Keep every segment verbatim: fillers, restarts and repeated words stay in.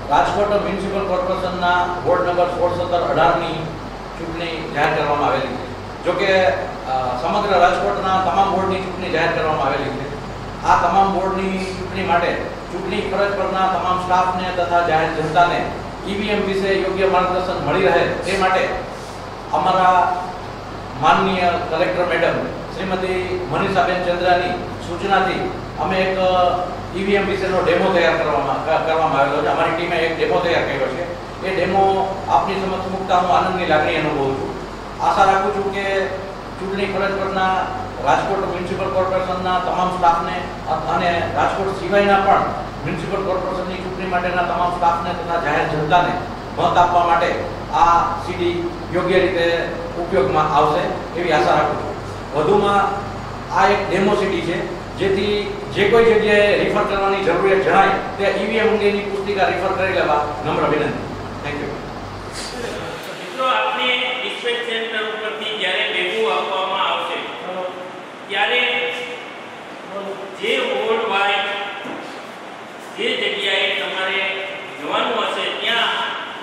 Rajkot municipal કોર્પોરેશનના ward number સોળ સત્તર અઢારની ચૂંટણી જાહેર કરવામાં આવેલી છે. જોકે સમગ્ર રાજકોટના તમામ બોર્ડની ચૂંટણી જાહેર કરવામાં આવેલી છે. આ તમામ બોર્ડની ચૂંટણી માટે ચૂંટણી ફરજ પરના તમામ સ્ટાફને તથા જાહેર જનતાને ઈવીએમ વિશે યોગ્ય માર્ગદર્શન મળી રહે તે માટે અમારા માનનીય કલેક્ટર મેડમ શ્રીમતી મનીષાબેન ચંદ્રાની સૂચનાથી અમે એક ઈવીએમ વિશેનો ડેમો તૈયાર કરવામાં કરવામાં આવેલો છે. અમારી ટીમે એક ડેમો તૈયાર કર્યો છે. એ ડેમો આપની સમક્ષ મૂકતા હું આનંદની લાગણી અનુભવું છું. આશા રાખું છું કે ચૂંટણી ફરજ પરના રાજકોટ મ્યુનિસિપલ કોર્પોરેશનના તમામ સ્ટાફને અને રાજકોટ સિવાયના પણ મ્યુનિસિપલ કોર્પોરેશનની ચૂંટણી માટેના તમામ સ્ટાફને તથા જાહેર જનતાને મત આપવા માટે આ સીડી યોગ્ય રીતે ઉપયોગમાં આવશે એવી આશા રાખું છું. વધુમાં આ એક ડેમો સીડી છે, જેથી જે કોઈ જગ્યાએ રિફર કરવાની જરૂરિયાત જણાય તે ઈવીએમ અંગેની પુસ્તિકા રિફર કરી લેવા નમ્ર વિનંતી. Thank you. મિત્રો, આપણે ડિસ્પેચ સેન્ટર ઉપરથી જ્યારે ભેગું આપવામાં આવશે ત્યારે જે વોર્ડ વાઇઝ જે જગ્યાએ તમારે જવાનું હશે ત્યાં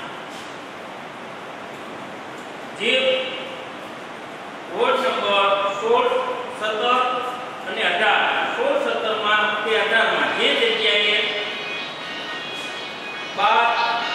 જે વોર્ડ નંબર સોળ સત્તર અને અઢાર સોળ સત્તર માં કે અઢાર માં જે જગ્યાએ બાર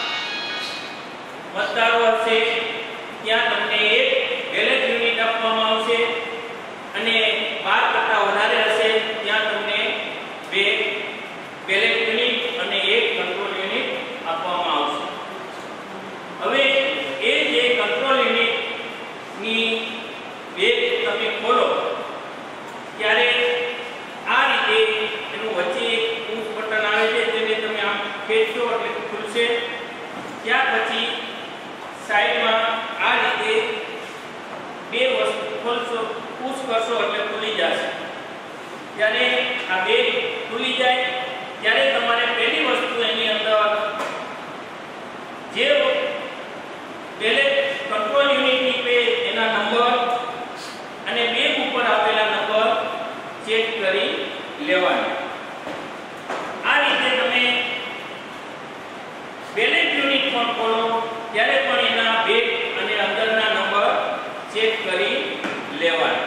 મતદારો હશે ત્યાં તમને એક બેલેટ યુનિટ આપવામાં આવશે અને બાર કરતા વધારે હશે ત્યાં તમને બે બેલેટ યુનિટ અને એક કંટ્રોલ યુનિટ આપવામાં આવશે. હવે એ જે કંટ્રોલ યુનિટ ની બેગ તમે ખોલો ત્યારે આ રીતે એનું વચ્ચે એક પુશ બટન આવે છે, જેને તમે આમ ખેંચો એટલે ખુલશે. ત્યાર પછી સાઈડમાં આ રીતે બે વસ્તુ ખોલશો, પુશ કરશો એટલે ખુલી જશે. ત્યારે આ બેગ ખુલી જાય ત્યારે તમારે પહેલી વસ્તુ એની અંદર જે બેલેટ કંટ્રોલ યુનિટની પે એના નંબર અને બેગ ઉપર આપેલા નંબર ચેક કરી લેવાના. આ રીતે તમે બેલેટ યુનિટ પણ ખોલો ત્યારે પણ એના બેગ અને અંદરના નંબર ચેક કરી લેવાના.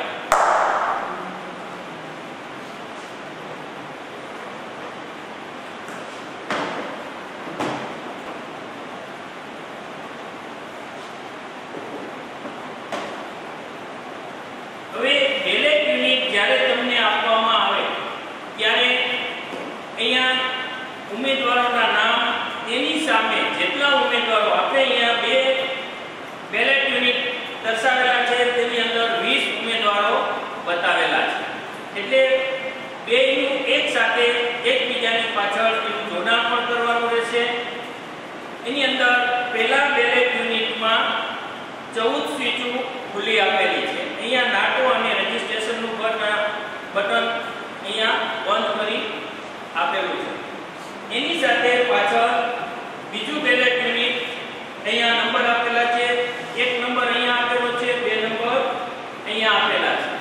હવે બેલેટ યુનિટ જ્યારે તમને આપવામાં આવે ત્યારે અહીંયા ઉમેદવારોના નામ, તેની સામે જેટલા ઉમેદવારો આપણે અહીંયા બે બેલેટ યુનિટ દર્શાવેલા છે તેની અંદર વીસ ઉમેદવારો બતાવેલા છે. એટલે બેનું એક સાથે એકબીજાની પાછળ એનું જોડાણ પણ કરવાનું રહેશે. એની અંદર પહેલા બેલેટ યુનિટમાં ચૌદ સ્વિચો ખુલ્લી આપેલી છે. અહીંયા નાટો અને રજિસ્ટ્રેશનનું બટન અહીંયા બંધ કરી આપેલું છે. એની સાથે પાછળ બીજું બેલેટ યુનિટ અહીંયા નંબર આપેલા છે. એક નંબર અહીંયા આપેલો છે, બે નંબર અહીંયા આપેલા છે.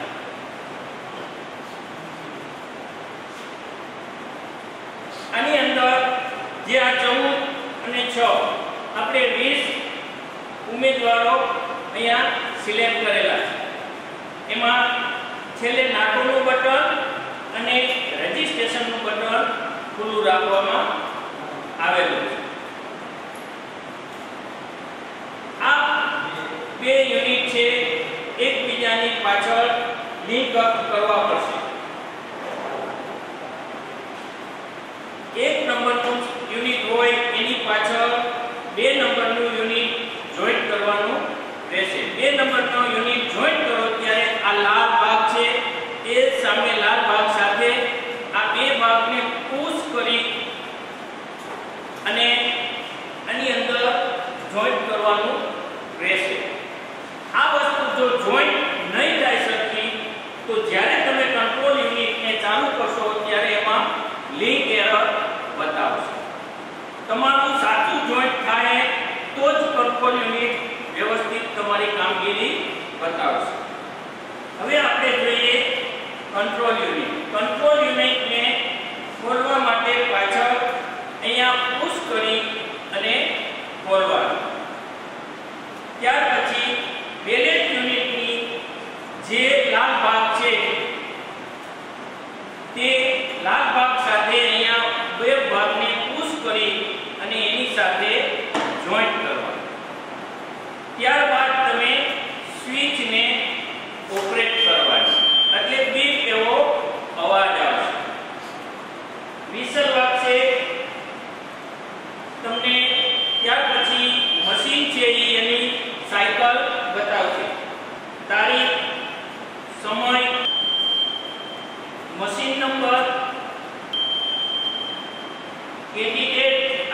આની અંદર જે આ ચૌદ અને છ આપણે વીસ ઉમેદવારો અહીંયા સિલેક્ટ કરેલા છે. એમાં છેલ્લે નાટોનું બટન અને રજિસ્ટ્રેશનનું બટન ખુલ્લું રાખવામાં આવેલું છે. આ બે યુનિટ છે એકબીજાની પાછળ લિંક અપ કરવા પડશે. એક નંબરનું યુનિટ હોય એની પાછળ બે નંબરનું યુનિટ જોઈન્ટ કરવાનું રહેશે. બે નંબરનો યુનિટ જોઈન્ટ કરો ત્યારે આ લાલ ભાગ છે એ સામે લાલ ભાગ સાથે આ બે ભાગને પુશ કરી અને આની અંદર જોઈન્ટ કરવાનું રહેશે. આ વસ્તુ જો જોઈન્ટ નહીં થાય સરખી તો જ્યારે તમે કંટ્રોલ યુનિટને ચાલુ કરશો ત્યારે એમાં લિંક એરર બતાવશે. તમારું સાચું જોઈન્ટ થાય તો જ કંટ્રોલ યુનિટ વ્યવસ્થિત તમારી કામગીરી બતાવશે. હવે આપણે જોઈએ કંટ્રોલ યુનિટ. કંટ્રોલ યુનિટને ખોલવા માટે પાછળ અહીંયા પુશ કરી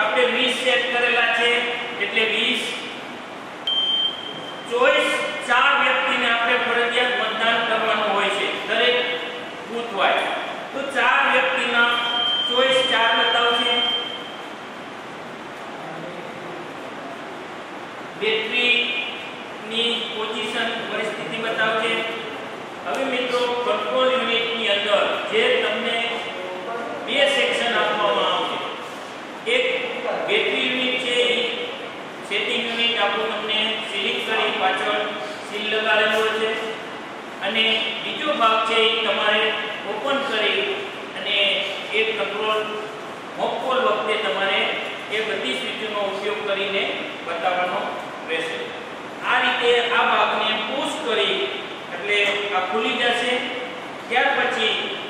આપણે વીસ સેટ કરેલા છે એટલે વીસ ચોઈસ ચાર વ્યક્તિને આપણે ફરજિયાત મતદાન કરવાનું હોય છે દરેક બૂથ વાઇઝ. તો ચાર વ્યક્તિના ચોઈસ ચાર બતાવશે. બેટરીની પોઝિશન પરિસ્થિતિ બતાવશે. હવે મિત્રો કંટ્રોલ યુનિટની અંદર જે તમને બે સેક્શન આપવામાં આવશે. એક બેટરી યુનિટ છે, સેટિંગ યુનિટ આપણું તમને સિલિંગ કરી પાછળ સીલ લગાડેલો છે, અને બીજો ભાગ છે એ તમારે ઓપન કરી અને એ કંટ્રોલ મોકકોલ વખતે તમારે એ બધી સ્વિચનો ઉપયોગ કરીને બતાવવાનો રહેશે. આ રીતે આ ભાગને પુશ કરી એટલે આ ખુલી જશે. ત્યાર પછી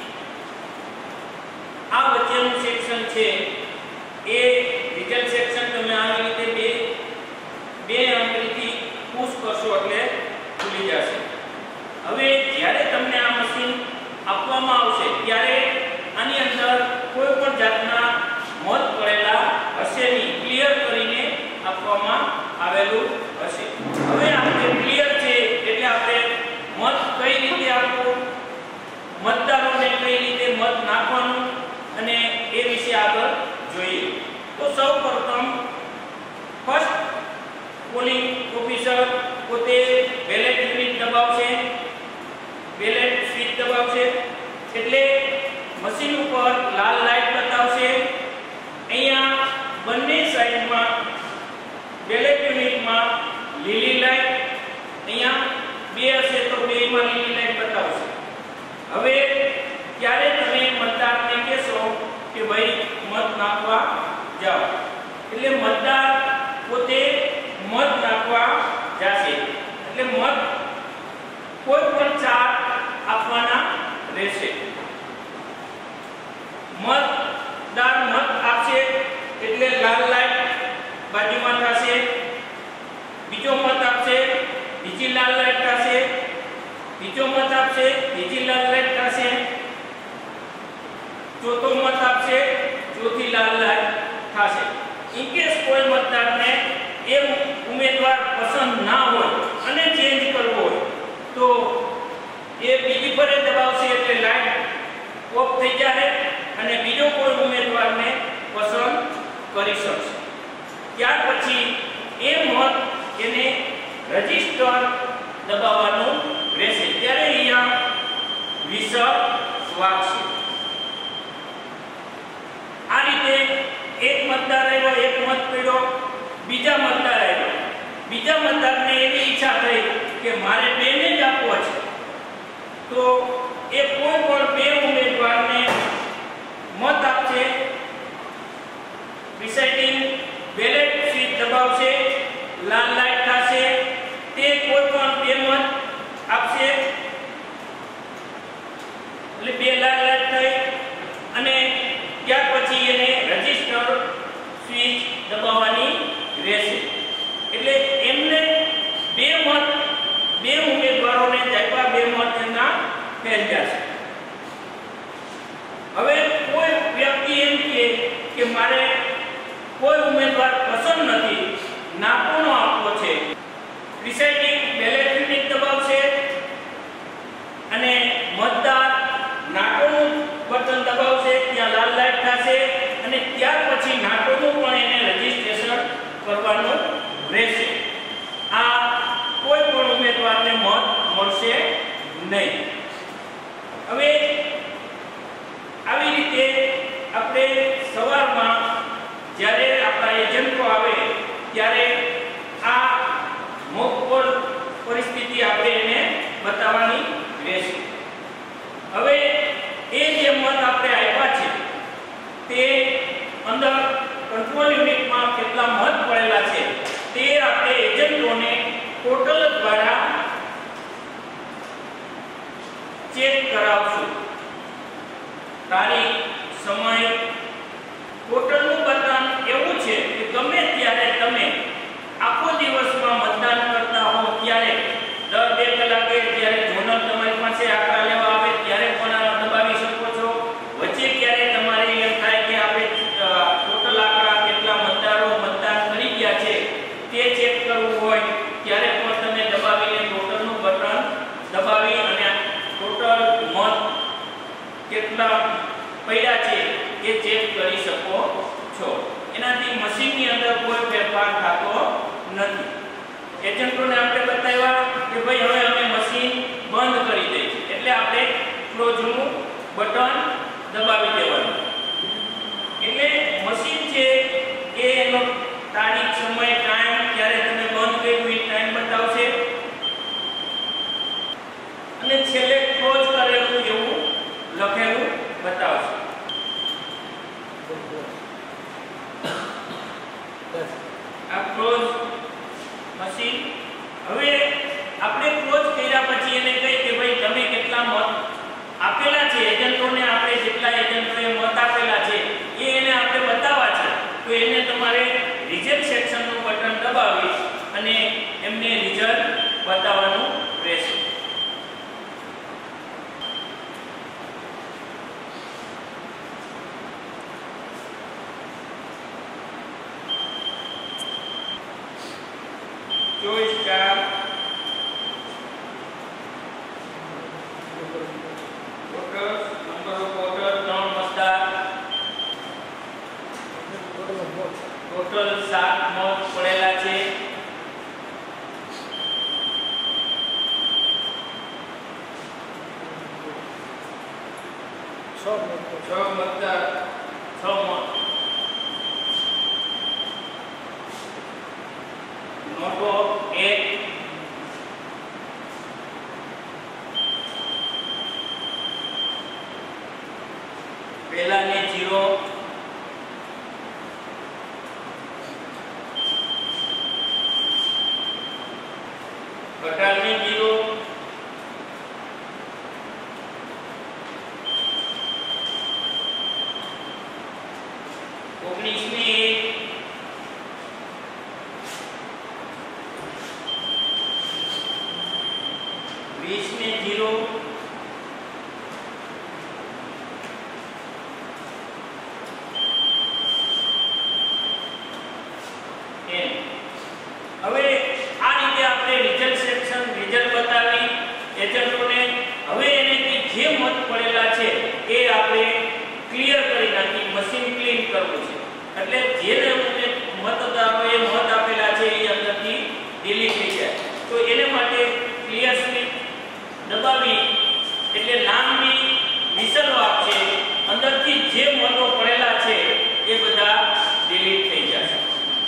આ વચ્ચેનું સેક્શન છે એ રિઝલ્ટ સેક્શન તમે આવી રીતે બે બે આંગળીથી પુશ કરશો એટલે ખુલી જશે. હવે જ્યારે તમને આ મશીન આપવામાં આવશે ત્યારે આની અંદર કોઈ પણ જાતના મત પડેલા હશે નહીં, ક્લિયર કરીને આપવામાં આવેલું હશે. હવે આપણે ક્લિયર છે એટલે આપણે મત કઈ રીતે આપવું, મતદારોને કઈ રીતે મત નાખવાનું અને એ વિશે આગળ જોઈએ. તો સૌપ્રથમ ફર્સ્ટ પોલિંગ ઓફિસર પોતે બેલેટ યુનિટ દબાવશે, બેલેટ સ્વિચ દબાવશે એટલે મશીન ઉપર લાલ લાઈટ બતાવશે. અહીંયા બંને સાઈડમાં બેલેટ યુનિટમાં લીલી લાઈટ, અહીંયા બે હશે તો બેમાં લીલી લાઈટ બતાવશે. હવે ત્યારે તમે મતદારને કહેશો કે ભાઈ મત નાખવા જાઓ એટલે મતદાર પોતે મત નાખવા જશે. એટલે મત કોઈ પણ ચાર આપવાના રહેશે. મતદાર મત આપશે એટલે લાલ લાઈટ બાજુમાં થશે, બીજો મત આપશે બીજી લાલ લાઈટ થશે, બીજો મત આપશે બીજી લાલ લાઈટ થશે, ચોથો મત આપશે ચોથી લાલ લાઈટ થશે. ઇન કેસ કોઈ મતદારને એ ઉમેદવાર પસંદ ના હોય અને ચેન્જ કરવો હોય તો એ બીજી પર દબાવશે એટલે લાઈટ ઓફ થઈ જાય અને બીજો કોઈ ઉમેદવારને પસંદ કરી શકશે. ત્યાર પછી એ મત એને રજિસ્ટર દબાવવાનું રહેશે. ત્યારે અહીંયા વિસર વાગશે. આ રીતે એક મતદાર આવ્યો, એક મત પડ્યો, બીજા મતદાર આવ્યો, બીજા મતદારને એવી ઈચ્છા થઈ કે મારે બેને જ આપવો છે તો એ કોઈ પણ બે ઉમેદવારને મત આપશે. પ્રિસાઇડિંગ બેલેટ સ્વિચ દબાવશે, લાલ લાઈટ થશે, તે કોઈ પણ બે મત આપશે એટલે બે લાલ લાઈટ થઈ અને ત્યાર પછી એને રજિસ્ટર સ્વિચ દબાવવાની રહેશે. એટલે એમને બે મત બે ઉમેદવારોને આપ્યા, બે મત એમના ફેલ જશે. હવે કોઈ વ્યક્તિ એમ કહે કે મારે કોઈ ઉમેદવાર પસંદ નથી, નાકોનો આપવો છે, પ્રિસાઇડિંગ બેલેટ યુનિટ દબાવશે અને મતદાર નાકોનું બટન દબાવશે, ત્યાં લાલ લાઈટ થશે અને ત્યાર પછી નાકોનું પણ એને રજીસ્ટ્રેશન કરવાનું રહેશે. આ કોઈ પણ ઉમેદવારને મત મળશે નહીં. હવે આવી રીતે આપણે સવારમાં જ્યારે આપણા એજન્ટો આવે ત્યારે આ મોકકોલ પરિસ્થિતિ આપણે એને બતાવવાની રહેશે. હવે એ જે મત આપણે આપ્યા છે તે અંદર કંટ્રોલ યુનિટમાં કેટલા મત પડેલા છે તે આપણે એજન્ટોને પોર્ટલ દ્વારા ચેક કરાવશું. તારીખ, સમય, પોર્ટલનું બટન એવું છે કે ગમે ત્યારે તમે આખો દિવસમાં મતદાન કરતા હો ત્યારે દર બે કલાકે જ્યારે જોનલ તમારી પાસે આંકડા લેવા આવે ત્યારે પણ દબાવી શકો છો. વચ્ચે ક્યારે તમારે એમ થાય કે આપણે ટોટલ આંકડા કેટલા પડ્યા છે એ ચેક કરી શકો છો. એનાથી મશીનની અંદર કોઈ ફેરફાર થતો નથી. એજન્ટોને આપણે બતાવ્યા કે ભાઈ હવે અમે મશીન બંધ કરી દઈએ છીએ, એટલે આપણે ક્લોઝનું બટન દબાવી દેવાનું. એટલે મશીન છે એ એનો તારીખ, સમય, ટાઈમ જ્યારે તમે બંધ કર્યું એ ટાઈમ બતાવશે અને છેલ્લે ક્લોઝ કરેલું એવું લખેલું બતાવશે. આ ક્લોઝ મશીન. હવે આપણે ક્લોઝ કર્યા પછી એને કહી કે ભાઈ તમે કેટલા મત આપેલા છે, એજન્ટોને આપણે જેટલા એજન્ટોએ મત આપેલા છે એ એને આપણે બતાવવા છે. તો એને તમારે રિઝલ્ટ સેક્શનનું બટન દબાવી અને એમને રિઝલ્ટ બતાવવાનું રહેશે. ચોવીસ ચાર વોટર્સ, નંબર ઓફ વોટર ત્રણ મતદાર, ટોટલ સાત મત પડેલા છે. છ મતદાર છ મત. નોટો એક, પહેલા ને જીરો, અઢાર ને જીરો, ઓગણીસ ને એક, વીસ ને જીરો, એમ. હવે આ રીતે આપણે રિઝલ્ટ સેક્શન રિઝલ્ટ બતાવી એજન્ટોને. હવે એને જે મત પડેલા છે એ આપણે ક્લિયર કરી નાખી, મશીન ક્લીન કરવું છે. એટલે જે મતદારોએ મત આપેલા છે એ અંદરથી ડિલીટ થઈ જાય. તો એને માટે ક્લિયર સ્લીપ દબાવી એટલે નામની વિસલ આપશે, અંદરથી જે મતો પડેલા છે એ બધા ડિલીટ થઈ જશે.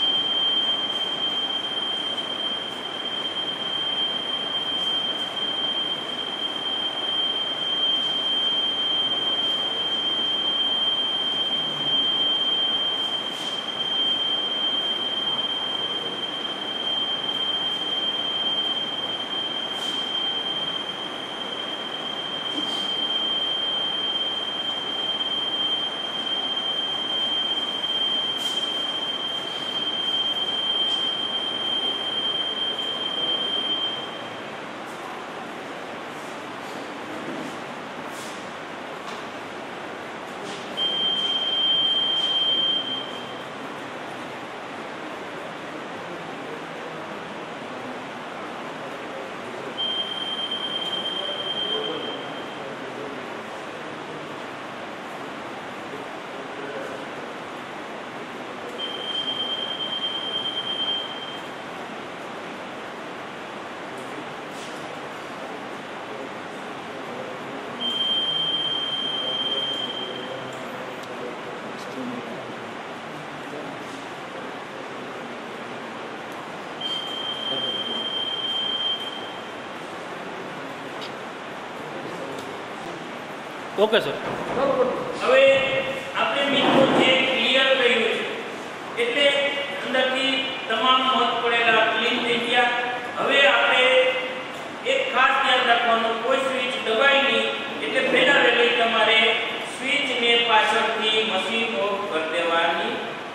Okay sir. હવે આપણે મિત્રો જે ક્લિયર કર્યું છે એટલે અંદરથી તમામ મત પડેલા ક્લીન થઈ ગયા. હવે આપણે એક ખાસ ધ્યાન રાખવાનું, કોઈ સ્વિચ દબાઈ નહીં એટલે પહેલા વહેલી તમારે સ્વિચને પાછળથી મશીન ઓફ કરી દેવાની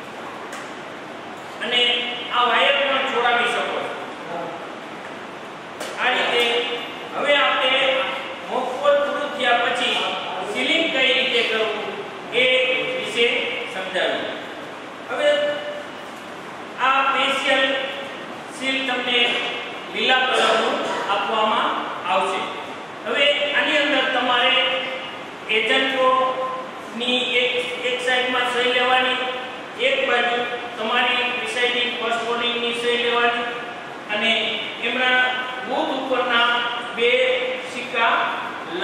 અને આ વાયર પણ છોડાવી શકો છો. આ રીતે હવે આપણે મોકપોલ પૂરું થયા પછી સીલિંગ કઈ રીતે કરવું એ વિશે સમજાવ્યું. હવે આ સ્પેશિયલ સીલ તમને લીલા કલરનું આપવામાં આવશે. હવે આની અંદર તમારે એજન્ટોની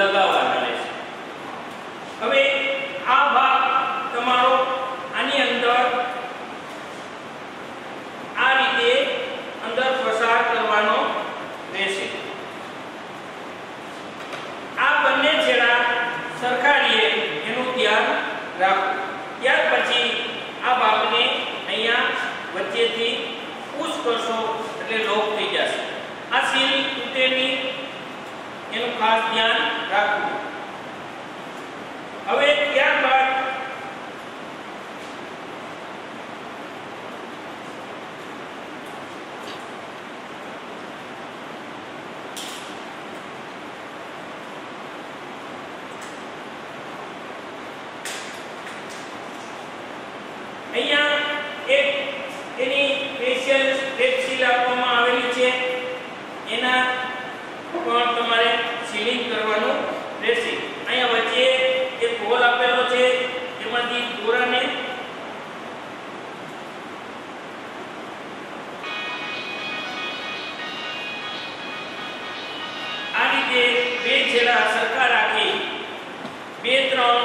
લગાવવાના રહેશે. હવે આ ભાગ તમારો આની અંદર આ રીતે અંદર પસાર કરવાનો રહેશે. આ બંને છેડા સરખાડીએ એનું ધ્યાન રાખો. ત્યાર પછી આ ભાગને અહીંયા વચ્ચેથી પુશ કરશો એટલે લોક થઈ જશે. આ સીલ તૂટે નહીં એનું ખાસ ધ્યાન રાખવું. હવે ત્યારબાદ અહીંયા એક એની સ્પેશિયલ સ્ટેપ સીલ આપવામાં આવેલી છે. એના પણ તમારે સીલિંગ કરવાનું રહેશે. અહીંયા વચ્ચે એક હોલ આપેલો છે, એમાંથી દોરાને આ રીતે બે છેડા સરખા રાખી બે ત્રણ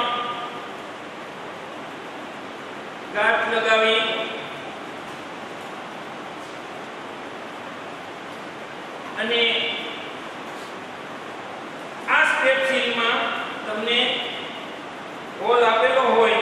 ગાંઠ લગાવી અને આ સ્ટેપ સીલમાં તમને હોલ આપેલો હોય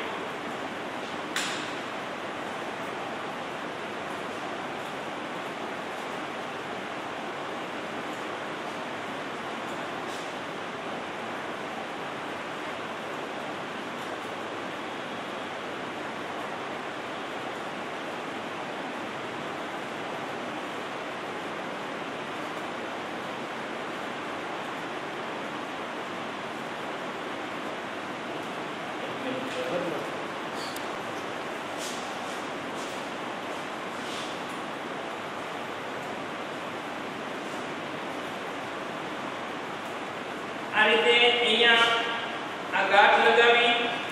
આ રીતે અહીંયા આ ગાંઠ લગાવી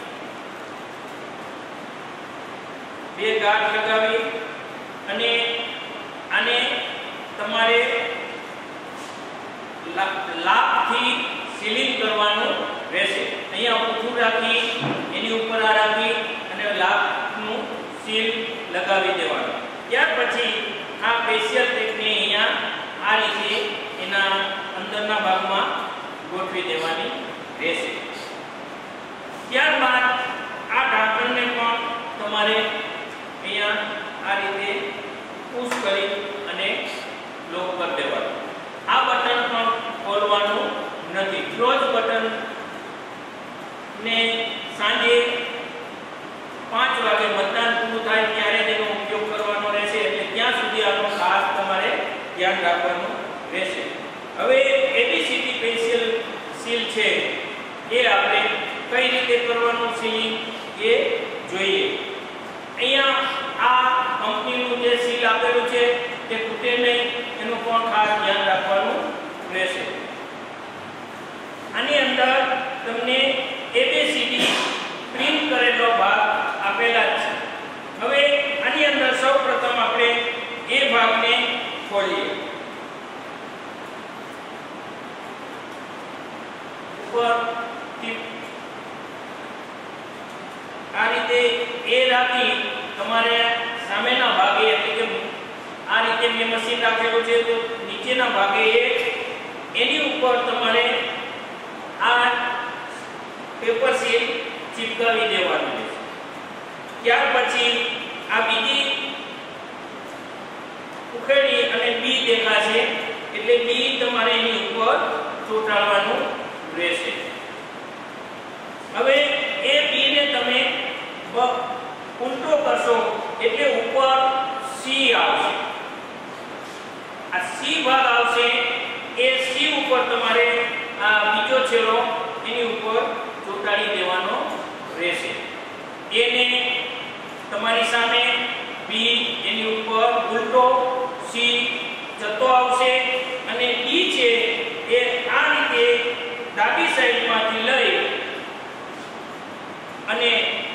બે ગાંઠ લગાવી અને આને તમારે લાભથી સીલિંગ કરવાનું રહેશે. અહીંયા ઊંચું રાખી એની ઉપર આ રાખી અને લાભનું સીલ લગાવી દેવાનું. ત્યાર પછી આ સ્પેશિયલ ટેકને અહીંયા આ રીતે એના અંદરના ભાગમાં ગોઠવી દેવાની રહેશે. ત્યારબાદ આ ઢાંકણને પણ તમારે અહીંયા આ રીતે પુશ કરી અને લોક કરી દેવાનું. આ બટન પણ ખોલવાનું નથી. ક્લોઝ બટન ને સાંજે પાંચ વાગે મતદાન પૂરું થાય ત્યારે તેનો ઉપયોગ કરવાનો રહેશે. એટલે ત્યાં સુધી આનો ખાસ તમારે ધ્યાન રાખવાનું રહેશે. હવે એબીસીડી સ્પેશિયલ સીલ છે એ આપણે કઈ રીતે કરવાનું સીલિંગ એ જોઈએ. અહીંયા આ કંપનીનું જે સીલ આપેલું છે તે તૂટે નહીં એનું પણ ખાસ ધ્યાન રાખવાનું રહેશે. આની અંદર તમને એબીસીડી પ્રિન્ટ કરેલો ભાગ આપેલા છે. હવે આની અંદર સૌપ્રથમ આપણે એ ભાગને ખોલીએ. આ રીતે એ રાખી તમારે સામેના ભાગે એટલે કે આ રીતે મેં મશીન રાખેલું છે તો નીચેના ભાગે એની ઉપર તમારે આ પેપર સીલ ચિપકાવી દેવાનું છે. ત્યાર પછી આ બીજી ઉખેડી અને બી દેખાશે એટલે બી તમારે એની ઉપર ચોંટાડવાનું રહેશે. હવે એ બી ને તમે ઉલટો કરશો એટલે ઉપર સી આવશે. આ સી ભાગ આવશે એ સી ઉપર તમારે આ બીજો છેડો એની ઉપર ચોંટાડી દેવાનો રહેશે. એને તમારી સામે બી એની ઉપર ઉલટો સી જતો આવશે અને ડી છે એ આ રીતે ડાબી સાઈડમાંથી લઈ અને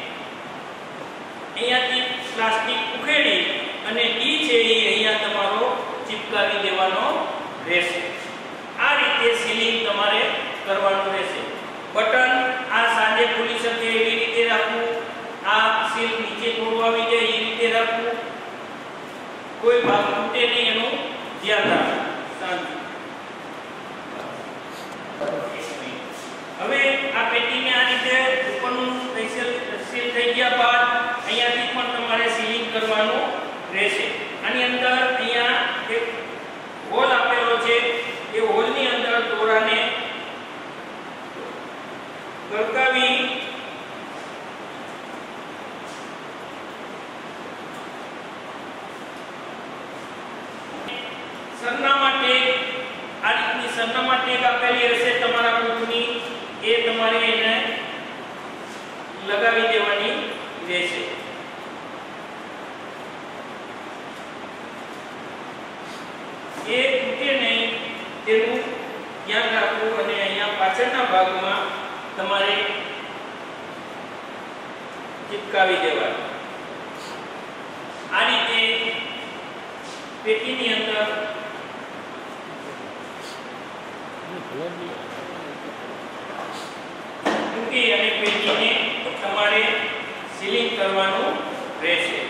અહીંયાથી પ્લાસ્ટિક ઉખેડી અને ડી છે એ અહીંયા તમારો ચિપકાવી દેવાનો રહેશે. આ રીતે સીલિંગ તમારે કરવાનું કોઈ ભાગ તૂટે નહીં એનું ધ્યાન રાખો. શાંતિ. હવે આ પેટીને આ રીતે ઉપરનું સીલ સીલ થઈ ગયા બાદ અહીંયાથી પણ તમારે સીલિંગ કરવાનું રહેશે. આની અંદર અહીંયા એક હોલ આપેલો છે. એ હોલની અંદર દોરાને ગળકાવી સરનામા ટેગ આ રીતની સરનામા ટેગ આપેલી હશે તમારા બુકની, એ તમારે એને લગાવી દેવાની રહેશે. એ તૂટે નહીં તેનું ધ્યાન રાખવું અને અહીંયા પાછળના ભાગમાં તમારે ચિપકાવી દેવાનું. આ રીતે પેટીની અંદર મૂકી અને પેટીને તમારે સીલિંગ કરવાનું રહેશે.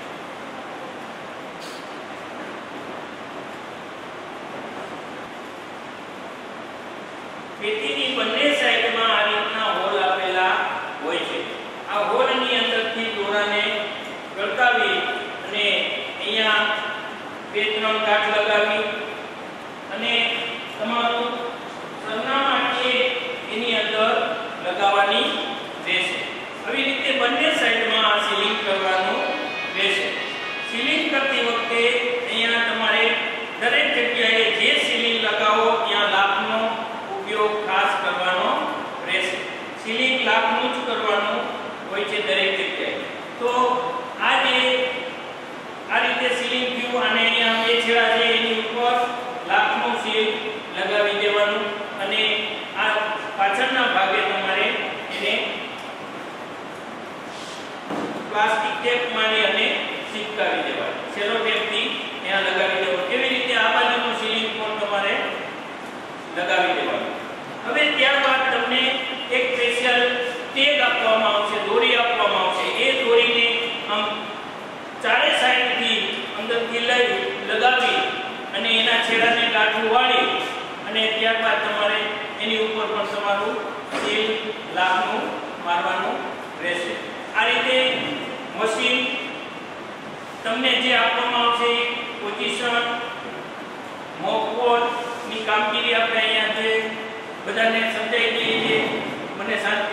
પેટીની બંને સાઈડમાં આ રીતના હોલ આપેલા હોય છે. આ હોલની અંદરથી દોરાને ગળકાવી અને અહીંયા બે ત્રણ કાટ લગાવી અને તમારું સરનામા છે એની અંદર લગાવવાની રહેશે. આવી રીતે બંને સાઈડમાં આ સીલિંગ કરવાનું રહેશે. સીલિંગ કરતી વખતે અહીંયા તમારે દરેક જગ્યાએ જે સીલિંગ લગાવો ત્યાં લાખનો ઉપયોગ ખાસ કરવાનો રહેશે. સીલિંગ લાખનું જ કરવાનું હોય છે દરેક જગ્યાએ. તો આ જે આ રીતે સીલિંગ થયું અને અહીંયા બે છેડા છે એની ઉપર લાખનું સીલ લગાવી દેવાનું અને આ પાછળના ભાગે તમારે એને પ્લાસ્ટિક ટેપ મારી અને ચિપકાવી દેવાનું. સેલો ટેપથી ત્યાં લગાવી દેવાનું. કેવી રીતે આ બાજુનું સીલિંગ પણ તમારે લગાવી દેવાનું. હવે ત્યારબાદ તમને એક સ્પેશિયલ ટેગ આપવામાં આવશે, દોરી આપવામાં આવશે. એ દોરીને આમ ચારે સાઈડથી અંદરથી લઈ લગાવી અને એના છેડાને ગાંઠું વાળી અને ત્યારબાદ તમારે એની ઉપર પણ તમારું સીલ લાખનું મારવાનું રહેશે. આ રીતે મશીન તમને જે આપવામાં આવશે પોઝિશન મોક વોલ ની કામગીરી આપણે અહીંયા જે બધાને સમજાઈ દઈએ છીએ. મને શાંતિ